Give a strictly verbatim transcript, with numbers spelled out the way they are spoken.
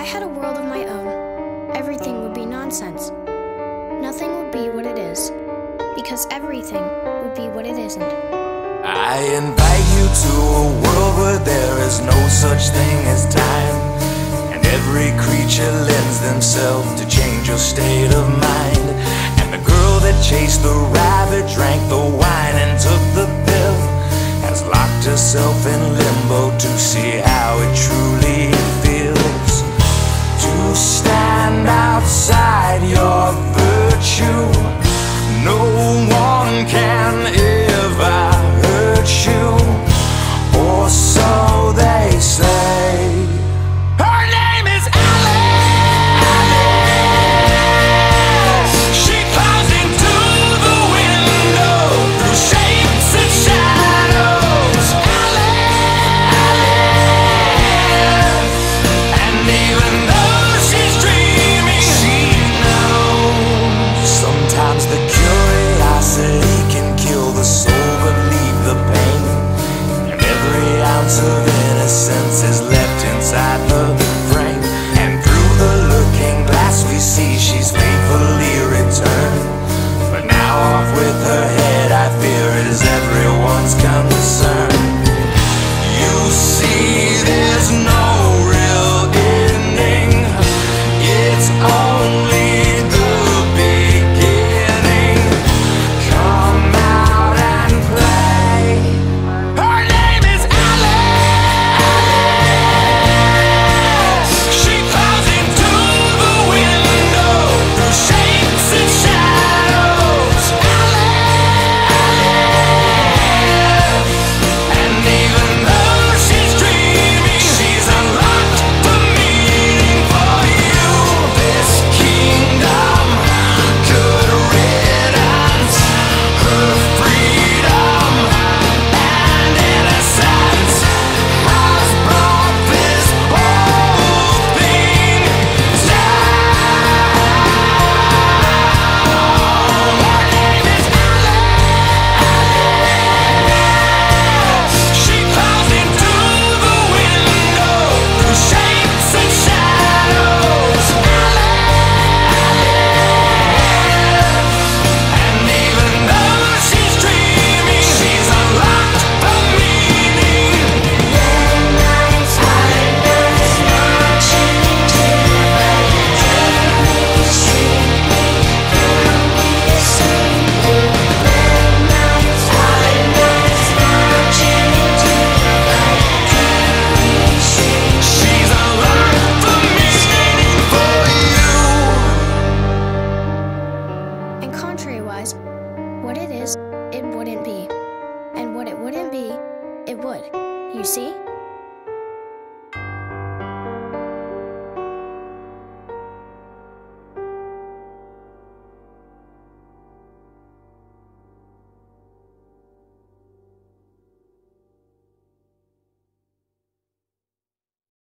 had a world of my own, everything would be nonsense. Nothing would be what it is, because everything would be what it isn't. I invite you to a world where there is no such thing as time, and every creature lends themselves to change your state of mind. And the girl that chased the rabbit, drank the wine and took the pill, has locked herself in limbo to see how it truly feels to stand outside your virtue. No one can ever hurt you, or so they say. Her name is Alice. She climbs into the window through shapes and shadows. Alice. And even though she's dreaming, she knows sometimes the curiosity can kill the soul but leave the pain, and every ounce of innocence is left inside the frame. And through the looking glass we see she's faithfully returned, but now off with her head I fear is everyone's concern. You see there's no real ending, it's only the beginning. Come out and play. Her name is Alice. She climbs into the window through shapes and shadows. Alice. And even though she's dreaming, she's unlocked the meaning for you. This kingdom, good riddance. Her freedom and innocence has brought this whole thing down. Her name is Alice. She climbs into the window through shapes and shadows. And even though she's dreaming, she's unlocked the meaning. She's unlocked the meaning for you. And contrary-wise, what it is, it wouldn't be. And what it wouldn't be, it would. You see?